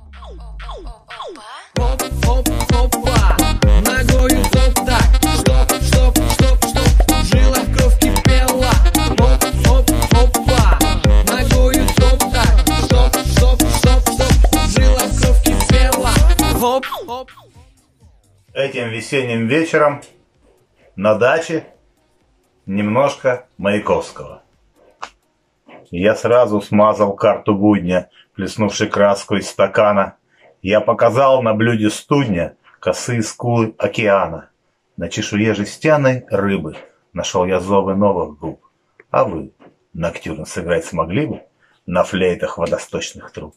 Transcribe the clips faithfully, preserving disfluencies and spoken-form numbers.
Хоп, хоп, хопа, ногою хоп так, стоп, стоп, стоп, стоп, в жилах кровь кипела. Хоп, хоп, хопа, ногою хоп так, стоп, стоп, стоп, стоп, в жилах кровь кипела. Хоп, хоп. Этим весенним вечером на даче немножко Маяковского. Я сразу смазал карту будня, плеснувши краску из стакана. Я показал на блюде студня косые скулы океана. На чешуе жестяной рыбы нашел я зовы новых губ. А вы ноктюрн сыграть смогли бы на флейтах водосточных труб?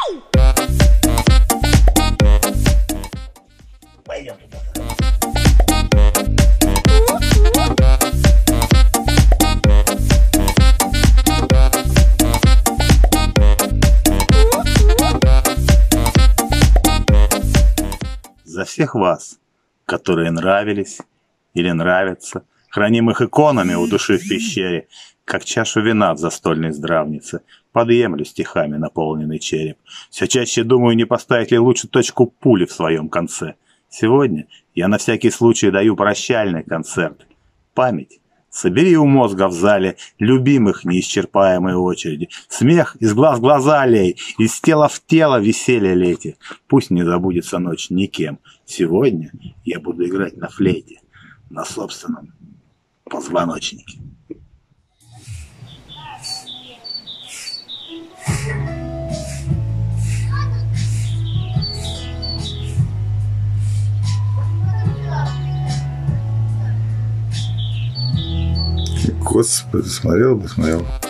Пойдем туда. За всех вас, которые нравились или нравятся, храним их иконами у души в пещере, как чашу вина в застольной здравнице, подъемлю стихами наполненный череп. Все чаще думаю, не поставить ли лучше точку пули в своем конце. Сегодня я на всякий случай даю прощальный концерт. Память собери у мозга в зале любимых неисчерпаемой очереди. Смех из глаз глаза лей, из тела в тело веселье лейте. Пусть не забудется ночь никем. Сегодня я буду играть на флейте, на собственном позвоночнике. Господи, смотрел бы, смотрел.